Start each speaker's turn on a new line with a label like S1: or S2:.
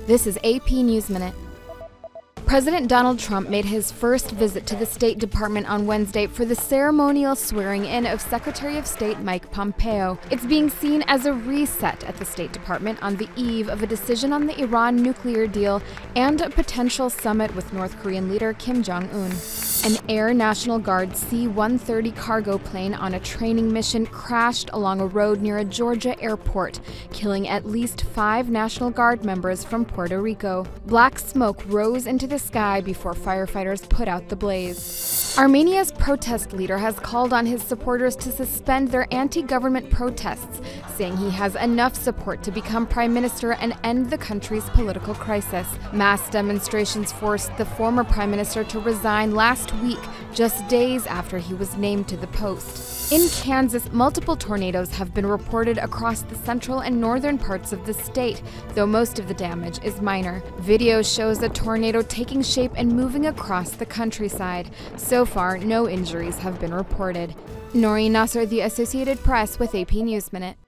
S1: This is AP News Minute. President Donald Trump made his first visit to the State Department on Wednesday for the ceremonial swearing-in of Secretary of State Mike Pompeo. It's being seen as a reset at the State Department on the eve of a decision on the Iran nuclear deal and a potential summit with North Korean leader Kim Jong-un. An Air National Guard C-130 cargo plane on a training mission crashed along a road near a Georgia airport, killing at least 5 National Guard members from Puerto Rico. Black smoke rose into the sky before firefighters put out the blaze. Armenia's protest leader has called on his supporters to suspend their anti-government protests, saying he has enough support to become prime minister and end the country's political crisis. Mass demonstrations forced the former prime minister to resign last week, just days after he was named to the post. In Kansas, multiple tornadoes have been reported across the central and northern parts of the state, though most of the damage is minor. Video shows a tornado taking shape and moving across the countryside. So far, no injuries have been reported. Noreen Nasser, The Associated Press, with AP News Minute.